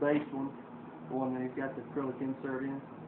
base one, the one that you've got the acrylic insert in.